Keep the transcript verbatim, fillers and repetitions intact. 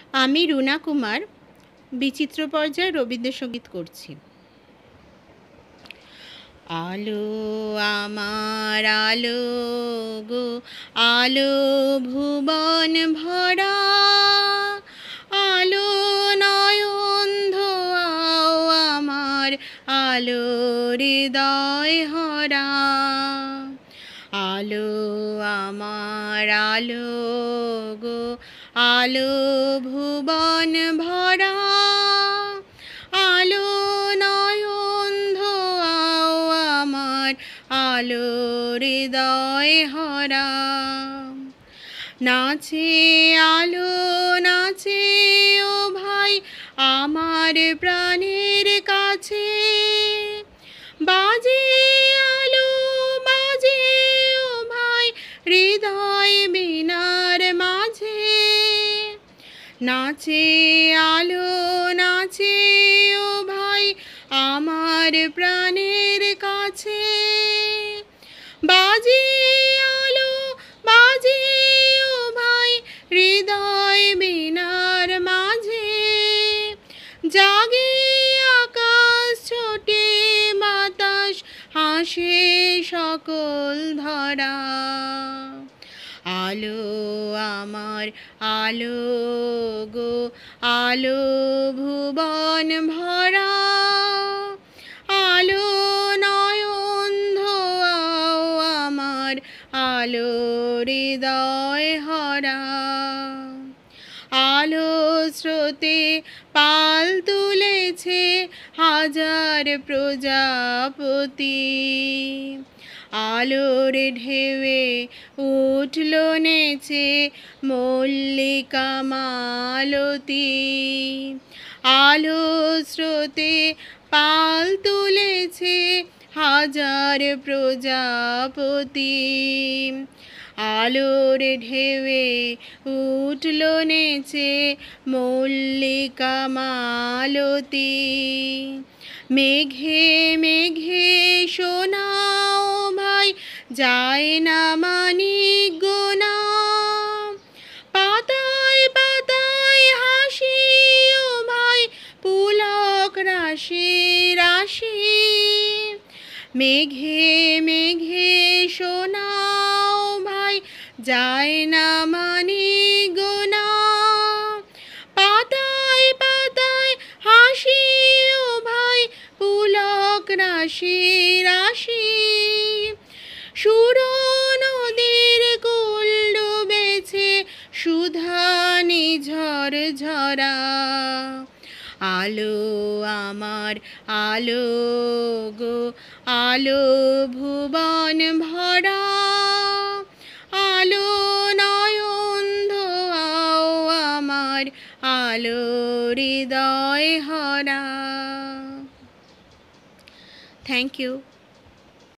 আমি রুনা কুমার বিচিত্র পর্যায়ে রবীন্দ্রসঙ্গীত করছি। আলো আমার আলো গো, আলো ভুবন ভরা, আলো নয়ন ধোয়াও আমার, আলো হৃদয় হরা। আলো আমার আলো গো, আলো ভুবন ভরা, আলো নয়ন ধোয়াও আমার, আলো হৃদয় হরা। নাচে আলো নাচে ও ভাই আমার প্রাণের কাছে, বাজে আলো বাজে ও ভাই হৃদয় বীণার মাঝে। নাচে আলো নাচে ও ভাই আমার প্রাণের কাছে, বাজে আলো বাজে ও ভাই হৃদয় বীণার মাঝে। জাগে আকাশ ছোটে বাতাস হাসে সকল ধরা। আলো আমার আলো গো, আলো ভুবন ভরা, আলো নয়ন ধোয়াও আমার, আলো হৃদয় হরা। আলো স্রোতে পাল তুলেছে হাজার প্রজাপতি, আলোর ঢেউয়ে উঠল নেচে মল্লিকা মালতী। আলো স্রোতে পাল তুলেছে হাজার প্রজাপতি, আলোর ঢেউয়ে উঠল নেচে মল্লিকা মালতী। মেঘে মেঘে শোনাও ভাই যায় না মানিক গোনা, পাতায় পাতায় হাসি ও ভাই পুলক রাশি রাশি। মেঘে মেঘে শোনাও ভাই যায় না মানিক গোনা, পাতায় পাতায় হাসি ও ভাই পুলক রাশি রাশি। সুর নদীর কুল ডুবেছে সুধা নিঝর ঝরা। আলো আমার আলো গো, আলো ভুবন ভরা, আলো নয়ন ধোয়াও আমার, আলো হৃদয় হরা। Thank you.